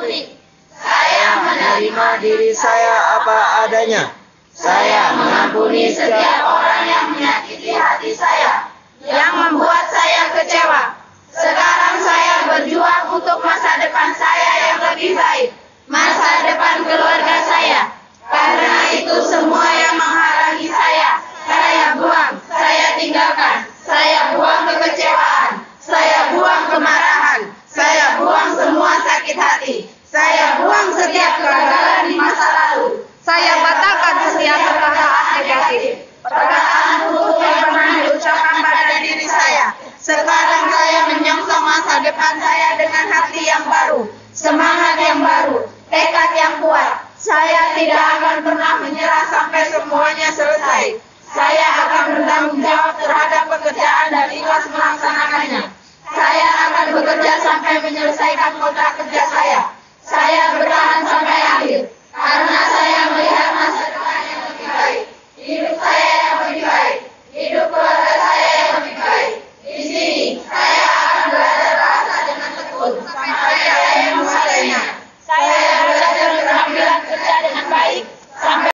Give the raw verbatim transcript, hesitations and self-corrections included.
konflik. Saya menerima diri saya apa adanya. Saya mengampuni setiap orang yang menyakiti hati saya, yang membuat saya kecewa. Sekarang saya berjuang untuk masa depan saya yang lebih baik, masa depan keluarga saya. Karena itu semua yang menghalangi saya, saya buang, saya tinggalkan. Saya buang kekecewaan, saya buang kemarahan, saya buang semua sakit hati, saya buang setiap kegagalan di masa lalu. Saya batalkan setiap perkataan negatif, perkataan buruk yang pernah diucapkan pada diri saya. Sekarang saya menyongsong masa depan saya dengan hati yang baru, semangat yang baru, tekad yang kuat. Saya tidak akan pernah menyerah sampai semuanya selesai. Saya akan bertanggung jawab terhadap pekerjaan dan ikhlas melaksanakannya. Saya akan bekerja sampai menyelesaikan kontrak kerja saya.